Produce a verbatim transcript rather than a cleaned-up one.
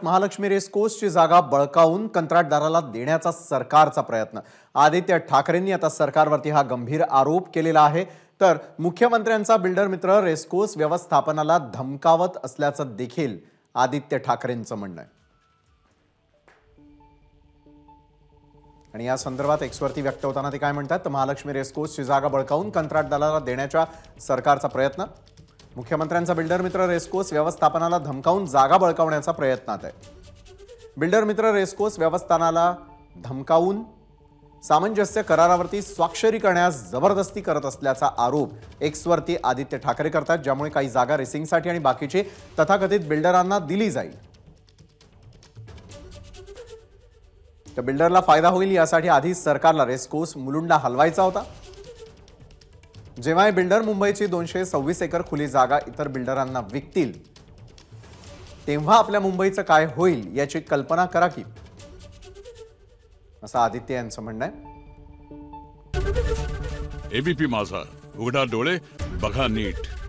महालक्ष्मी रेसकोर्सची जागा बळकावून कंत्राटदाराला देण्याचा सरकारचा प्रयत्न। आदित्य ठाकरेंनी आता सरकारवरती हा गंभीर आरोप केलेला आहे। तर मुख्यमंत्र्यांचा बिल्डर मित्र रेसकोर्स व्यवस्थापनाला धमकावत असल्याचं देखील आदित्य ठाकरेंचं म्हणणं आहे। आणि या संदर्भात एक्सवरती व्यक्त होताना ते काय म्हणतात, तर महालक्ष्मी रेसकोर्सची जागा बळकावून कंत्राटदाराला देण्याचा सरकारचा प्रयत्न। मुख्यमंत्र्यांचा बिल्डर मित्र रेसकोर्स व्यवस्थापनाला धमकावून जागा बळकावण्याचा प्रयत्नात आहे। बिल्डर मित्र रेसकोर्स व्यवस्थापनाला धमकावून सामंजस्य करारावरती स्वाक्षरी करण्यास जबरदस्ती करत असल्याचा आरोप एक्सवरती आदित्य ठाकरे करतात, ज्यामुळे काही जागा रेसिंगसाठी आणि बाकीचे तथाकथित बिल्डरांना दिली जाईल। तर बिल्डरला फायदा होईल यासाठी आधी सरकारला रेसकोर्स मुलुंडला हलवायचा होता। जेव्हा हे बिल्डर मुंबईची दोनशे सव्वीस एकर खुली जागा इतर बिल्डरांना विकतील तेव्हा आपल्या मुंबईचं काय होईल याची कल्पना करा की, असं आदित्य यांचं म्हणणं आहे। एबीपी माझा, उघडा डोळे बघा नीट।